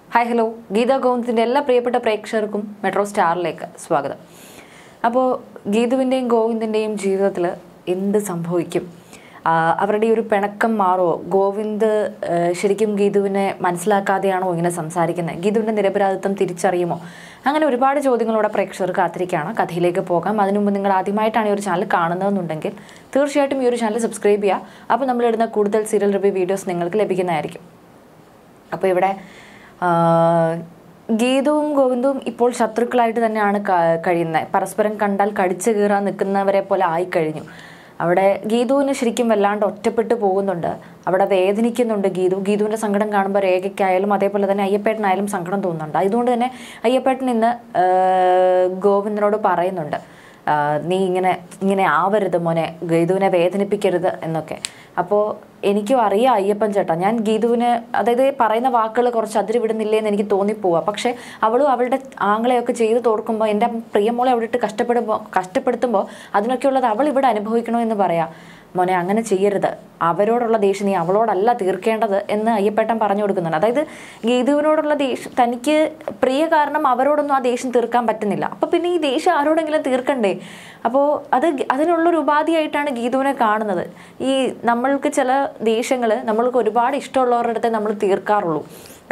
Hi hello, Geetha ഗോവിന്ദിൻ്റെ എല്ലാ പ്രിയപ്പെട്ട പ്രേക്ഷകർക്കും മെട്രോ സ്റ്റാറിലേക്ക് സ്വാഗതം. അപ്പോൾ ഗീതുവിൻ്റെയും ഗോവിന്ദിൻ്റെയും ജീവിതത്തിൽ എന്ത് സംഭവിക്കും? അവരുടെ ഒരു പിണക്കം മാറുമോ? ഗോവിന്ദ് ശരിക്കും ഗീതുവിനെ മനസ്സിലാക്കാതെയാണോ ഇങ്ങനെ സംസാരിക്കുന്നത്? ഗീതുവിൻ്റെ നിരപരാധിത്വം തിരിച്ചറിയുമോ? അങ്ങനെ ഒരുപാട് ചോദ്യങ്ങളോടെ പ്രേക്ഷകർ കാത്തിരിക്കുകയാണ്. കഥയിലേക്ക് പോകാം. അതിനു മുമ്പ് നിങ്ങൾ ആദ്യമായിട്ടാണ് ഈ ഒരു ചാനൽ കാണുന്നതെന്നുണ്ടെങ്കിൽ തീർച്ചയായിട്ടും ഈ ഒരു ചാനൽ സബ്സ്ക്രൈബ് ചെയ്യുക. അപ്പോൾ നമ്മളിടുന്ന കൂടുതൽ സീരിയൽ റിവ്യൂ വീഡിയോസ് നിങ്ങൾക്ക് ലഭിക്കുന്നതായിരിക്കും. അപ്പോൾ ഇവിടെ ഗീതുവും ഗോവിന്ദും ഇപ്പോൾ ശത്രുക്കളായിട്ട് തന്നെയാണ് കഴിയുന്നത്. പരസ്പരം കണ്ടാൽ കടിച്ചു കീറാൻ നിൽക്കുന്നവരെ പോലെ ആയിക്കഴിഞ്ഞു. അവിടെ ഗീതുവിന് ശരിക്കും വല്ലാണ്ട് ഒറ്റപ്പെട്ടു പോകുന്നുണ്ട്. അവിടെ വേദനിക്കുന്നുണ്ട് ഗീതുവിൻ്റെ സങ്കടം കാണുമ്പോൾ രേഖയ്ക്കായാലും അതേപോലെ തന്നെ അയ്യപ്പേട്ടനായാലും സങ്കടം തോന്നുന്നുണ്ട്. അതുകൊണ്ട് തന്നെ അയ്യപ്പേട്ടൻ ഇന്ന് ഗോവിന്ദനോട് പറയുന്നുണ്ട്, നീ ഇങ്ങനെ ആവരുത് മോനെ, ഗീതുവിനെ വേദനിപ്പിക്കരുത് എന്നൊക്കെ. അപ്പോൾ എനിക്കും അറിയാം അയ്യപ്പൻ ചേട്ടാ, ഞാൻ ഗീതുവിന് അതായത് പറയുന്ന വാക്കുകൾ കുറച്ച് അതിര് വിടുന്നില്ലേ എന്ന് എനിക്ക് തോന്നിപ്പോവുക. പക്ഷേ അവളും അവളുടെ ആങ്ങളെയൊക്കെ ചെയ്ത് തോർക്കുമ്പോൾ എൻ്റെ പ്രിയമോളെ അവിടെ ഇട്ട് കഷ്ടപ്പെടുത്തുമ്പോൾ അതിനൊക്കെയുള്ളത് അവൾ ഇവിടെ അനുഭവിക്കണമെന്ന് പറയാം. മോനെ അങ്ങനെ ചെയ്യരുത്, അവരോടുള്ള ദേഷ്യം നീ അവളോടല്ല തീർക്കേണ്ടത് എന്ന് അയ്യപ്പേട്ടൻ പറഞ്ഞു കൊടുക്കുന്നുണ്ട്. അതായത് ഗീതുവിനോടുള്ള ദേഷ്യം തനിക്ക് പ്രിയ കാരണം അവരോടൊന്നും ആ ദേഷ്യം തീർക്കാൻ പറ്റുന്നില്ല. അപ്പോൾ പിന്നെ ഈ ദേഷ്യം ആരോടെങ്കിലും തീർക്കണ്ടേ? അപ്പോൾ അതിനുള്ളൊരു ഉപാധിയായിട്ടാണ് ഗീതുവിനെ കാണുന്നത്. ഈ നമ്മൾക്ക് ചില ദേഷ്യങ്ങൾ നമ്മൾക്ക് ഒരുപാട് ഇഷ്ടമുള്ളവരുടെ അടുത്തേ നമ്മൾ തീർക്കാറുള്ളൂ.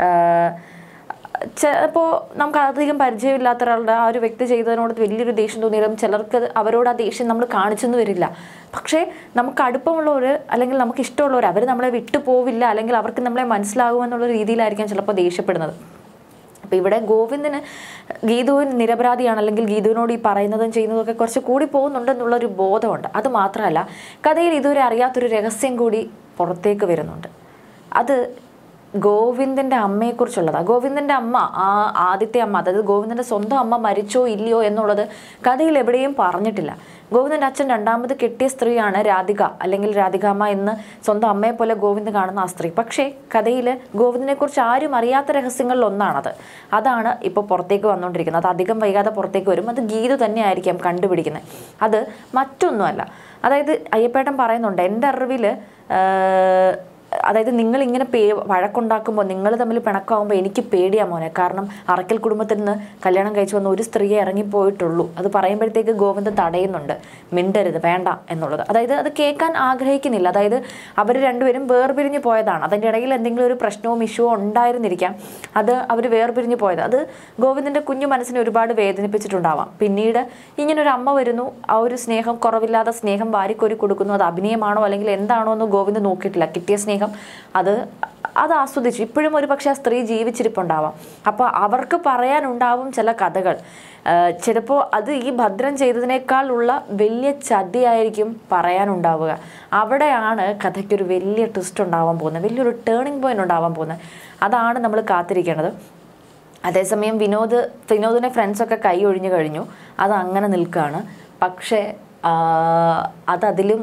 ചിലപ്പോൾ നമുക്ക് അധികം പരിചയമില്ലാത്ത ഒരാളുടെ ആ ഒരു വ്യക്തി ചെയ്തതിനോട് വലിയൊരു ദേഷ്യം തോന്നിയാലും ചിലർക്ക് അവരോട് ആ ദേഷ്യം നമ്മൾ കാണിച്ചെന്ന് വരില്ല. പക്ഷേ നമുക്ക് അടുപ്പമുള്ളവർ അല്ലെങ്കിൽ നമുക്ക് ഇഷ്ടമുള്ളവർ അവർ നമ്മളെ വിട്ടു പോവില്ല, അല്ലെങ്കിൽ അവർക്ക് നമ്മളെ മനസ്സിലാകുമെന്നുള്ള രീതിയിലായിരിക്കാം ചിലപ്പോൾ ദേഷ്യപ്പെടുന്നത്. അപ്പോൾ ഇവിടെ ഗോവിന്ദന് ഗീതുവിൻ നിരപരാധിയാണ്, അല്ലെങ്കിൽ ഗീതുവിനോട് ഈ പറയുന്നതും ചെയ്യുന്നതൊക്കെ കുറച്ച് കൂടി പോകുന്നുണ്ടെന്നുള്ളൊരു ബോധമുണ്ട്. അത് മാത്രമല്ല, കഥയിൽ ഇതുവരെ അറിയാത്തൊരു രഹസ്യം കൂടി പുറത്തേക്ക് വരുന്നുണ്ട്. അത് ഗോവിന്ദൻ്റെ അമ്മയെക്കുറിച്ചുള്ളതാണ്. ഗോവിന്ദൻ്റെ അമ്മ, ആദ്യത്തെ അമ്മ, അതായത് ഗോവിന്ദൻ്റെ സ്വന്തം അമ്മ മരിച്ചോ ഇല്ലയോ എന്നുള്ളത് കഥയിൽ എവിടെയും പറഞ്ഞിട്ടില്ല. ഗോവിന്ദൻ്റെ അച്ഛൻ രണ്ടാമത് കെട്ടിയ സ്ത്രീയാണ് രാധിക, അല്ലെങ്കിൽ രാധികാമ്മ എന്ന് സ്വന്തം അമ്മയെ പോലെ ഗോവിന്ദ് കാണുന്ന ആ സ്ത്രീ. പക്ഷേ കഥയിൽ ഗോവിന്ദനെക്കുറിച്ച് ആരും അറിയാത്ത രഹസ്യങ്ങളിൽ ഒന്നാണത്. അതാണ് ഇപ്പോൾ പുറത്തേക്ക് വന്നുകൊണ്ടിരിക്കുന്നത്. അത് അധികം വൈകാതെ പുറത്തേക്ക് വരും. അത് ഗീതു തന്നെയായിരിക്കാം കണ്ടുപിടിക്കുന്നത്. അത് മറ്റൊന്നുമല്ല. അതായത് അയ്യപ്പേട്ടൻ പറയുന്നുണ്ട്, എൻ്റെ അറിവിൽ അതായത് നിങ്ങളിങ്ങനെ വഴക്കുണ്ടാക്കുമ്പോൾ, നിങ്ങൾ തമ്മിൽ പിണക്കാവുമ്പോൾ എനിക്ക് പേടിയാ മോനെ. കാരണം അറക്കൽ കുടുംബത്തിൽ നിന്ന് കല്യാണം കഴിച്ചു വന്ന ഒരു സ്ത്രീയെ ഇറങ്ങിപ്പോയിട്ടുള്ളൂ. അത് പറയുമ്പോഴത്തേക്ക് ഗോവിന്ദ് തടയുന്നുണ്ട്, മിണ്ടരുത്, വേണ്ട എന്നുള്ളത്. അതായത് അത് കേൾക്കാൻ ആഗ്രഹിക്കുന്നില്ല. അതായത് അവർ രണ്ടുപേരും വേർപിരിഞ്ഞ് പോയതാണ്. അതിൻ്റെ ഇടയിൽ എന്തെങ്കിലും ഒരു പ്രശ്നവും ഇഷ്യൂവോ ഉണ്ടായിരുന്നിരിക്കാം. അത് അവർ വേർപിരിഞ്ഞ് പോയത് അത് ഗോവിന്ദിൻ്റെ കുഞ്ഞു മനസ്സിനെ ഒരുപാട് വേദനിപ്പിച്ചിട്ടുണ്ടാവാം. പിന്നീട് ഇങ്ങനൊരു അമ്മ വരുന്നു, ആ ഒരു സ്നേഹം, കുറവില്ലാതെ സ്നേഹം വാരിക്കോരി കൊടുക്കുന്നു. അത് അഭിനയമാണോ അല്ലെങ്കിൽ എന്താണോ എന്ന് ഗോവിന്ദ് നോക്കിയിട്ടില്ല. കിട്ടിയ സ്നേഹം അത് ആസ്വദിച്ചു. ഇപ്പോഴും ഒരു പക്ഷേ ആ സ്ത്രീ ജീവിച്ചിരിപ്പുണ്ടാവാം. അപ്പോൾ അവർക്ക് പറയാനുണ്ടാവും ചില കഥകൾ. ചിലപ്പോൾ അത് ഈ ഭദ്രൻ ചെയ്തതിനേക്കാളുള്ള വലിയ ചതിയായിരിക്കും പറയാനുണ്ടാവുക. അവിടെയാണ് കഥയ്ക്കൊരു വലിയ ട്വിസ്റ്റ് ഉണ്ടാവാൻ പോകുന്നത്, വലിയൊരു ടേണിംഗ് പോയിന്റ് ഉണ്ടാവാൻ പോകുന്നത്. അതാണ് നമ്മൾ കാത്തിരിക്കേണ്ടത്. അതേസമയം വിനോദിനെ ഫ്രണ്ട്സൊക്കെ കൈ ഒഴിഞ്ഞു കഴിഞ്ഞു, അത് അങ്ങനെ നിൽക്കുകയാണ്. പക്ഷേ അതതിലും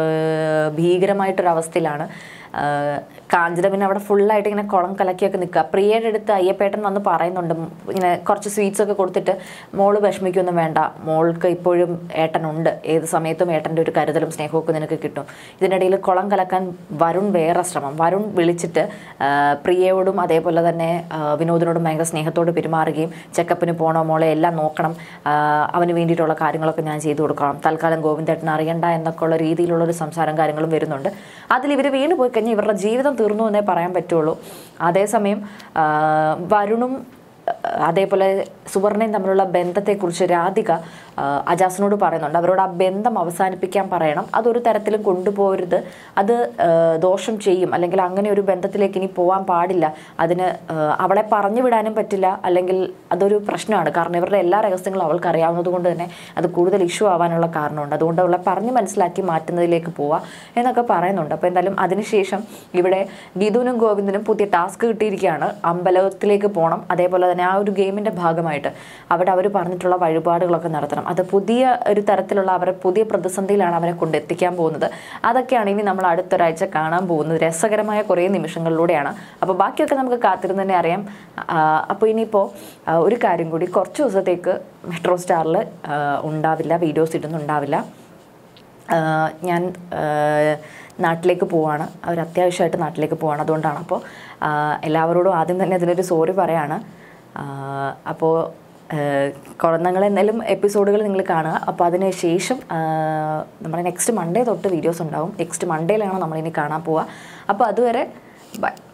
ഭീകരമായിട്ടൊരവസ്ഥയിലാണ്. കാഞ്ചന പിന്നെ അവിടെ ഫുള്ളായിട്ട് ഇങ്ങനെ കുളം കലക്കിയൊക്കെ നിൽക്കുക. പ്രിയയുടെ അടുത്ത് അയ്യപ്പേട്ടൻ വന്ന് പറയുന്നുണ്ട്, ഇങ്ങനെ കുറച്ച് സ്വീറ്റ്സൊക്കെ കൊടുത്തിട്ട്, മോള് വിഷമിക്കൊന്നും വേണ്ട, മോൾക്ക് ഇപ്പോഴും ഏട്ടനുണ്ട്, ഏത് സമയത്തും ഏട്ടൻ്റെ ഒരു കരുതലും സ്നേഹമൊക്കെ നിനക്ക് കിട്ടും. ഇതിനിടയിൽ കുളം കലക്കാൻ വരുൺ വേറെ ശ്രമം. വരുൺ വിളിച്ചിട്ട് പ്രിയയോടും അതേപോലെ തന്നെ വിനോദിനോടും ഭയങ്കര സ്നേഹത്തോട് പെരുമാറുകയും, ചെക്കപ്പിന് പോകണോ മോളെ, എല്ലാം നോക്കണം, അവന് വേണ്ടിയിട്ടുള്ള കാര്യങ്ങളൊക്കെ ഞാൻ ചെയ്തു കൊടുക്കണം, തൽക്കാലം ഗോവിന്ദേട്ടൻ അറിയണ്ട എന്നൊക്കെ ഉള്ള രീതിയിലുള്ളൊരു സംസാരം കാര്യങ്ങളും വരുന്നുണ്ട്. അതിൽ ഇവർ വീണ് പോയി കഴിഞ്ഞാൽ ഇവരുടെ ജീവിതം തീർന്നു എന്നേ പറയാൻ പറ്റുള്ളൂ. അതേസമയം വരുണും അതേപോലെ സുവർണയും തമ്മിലുള്ള ബന്ധത്തെക്കുറിച്ച് രാധിക അജാസിനോട് പറയുന്നുണ്ട്. അവരോട് ആ ബന്ധം അവസാനിപ്പിക്കാൻ പറയണം, അതൊരു തരത്തിലും കൊണ്ടുപോകരുത്, അത് ദോഷം ചെയ്യും, അല്ലെങ്കിൽ അങ്ങനെ ഒരു ബന്ധത്തിലേക്ക് ഇനി പോകാൻ പാടില്ല. അതിന് അവളെ പറഞ്ഞു വിടാനും പറ്റില്ല, അല്ലെങ്കിൽ അതൊരു പ്രശ്നമാണ്. കാരണം ഇവരുടെ എല്ലാ രഹസ്യങ്ങളും അവൾക്ക് അറിയാവുന്നത് കൊണ്ട് തന്നെ അത് കൂടുതൽ ഇഷ്യൂ ആവാനുള്ള കാരണമുണ്ട്. അതുകൊണ്ട് അവളെ പറഞ്ഞ് മനസ്സിലാക്കി മാറ്റുന്നതിലേക്ക് പോവാം എന്നൊക്കെ പറയുന്നുണ്ട്. അപ്പോൾ എന്തായാലും അതിനുശേഷം ഇവിടെ ഗീതുവിനും ഗോവിന്ദനും പുതിയ ടാസ്ക് കിട്ടിയിരിക്കുകയാണ്. അമ്പലത്തിലേക്ക് പോകണം. അതേപോലെ തന്നെ ആ ഒരു ഗെയിമിൻ്റെ ഭാഗമായിട്ട് അവിടെ അവർ പറഞ്ഞിട്ടുള്ള വഴിപാടുകളൊക്കെ നടത്തണം. അത് പുതിയ ഒരു തരത്തിലുള്ള അവരെ പുതിയ പ്രതിസന്ധിയിലാണ് അവരെ കൊണ്ടെത്തിക്കാൻ പോകുന്നത്. അതൊക്കെയാണ് ഇനി നമ്മൾ അടുത്തൊരാഴ്ച കാണാൻ പോകുന്നത്. രസകരമായ കുറേ നിമിഷങ്ങളിലൂടെയാണ്. അപ്പോൾ ബാക്കിയൊക്കെ നമുക്ക് കാത്തിരുന്ന് തന്നെ അറിയാം. അപ്പോൾ ഇനിയിപ്പോൾ ഒരു കാര്യം കൂടി, കുറച്ച് ദിവസത്തേക്ക് മെട്രോ സ്റ്റാറിൽ ഉണ്ടാവില്ല, വീഡിയോസ് ഇടുന്നുണ്ടാവില്ല. ഞാൻ നാട്ടിലേക്ക് പോവാണ്, അവർ അത്യാവശ്യമായിട്ട് നാട്ടിലേക്ക് പോവാണ്, അതുകൊണ്ടാണ്. അപ്പോൾ എല്ലാവരോടും ആദ്യം തന്നെ അതിനൊരു സോറി പറയാണ്. അപ്പോൾ കുഴന്നങ്ങൾ എന്തായാലും എപ്പിസോഡുകൾ നിങ്ങൾ കാണുക. അപ്പോൾ അതിന് ശേഷം നമ്മുടെ നെക്സ്റ്റ് മൺഡേ തൊട്ട് വീഡിയോസ് ഉണ്ടാവും. നെക്സ്റ്റ് മൺഡേയിലാണ് നമ്മളിനി കാണാൻ പോവുക. അപ്പോൾ അതുവരെ ബൈ.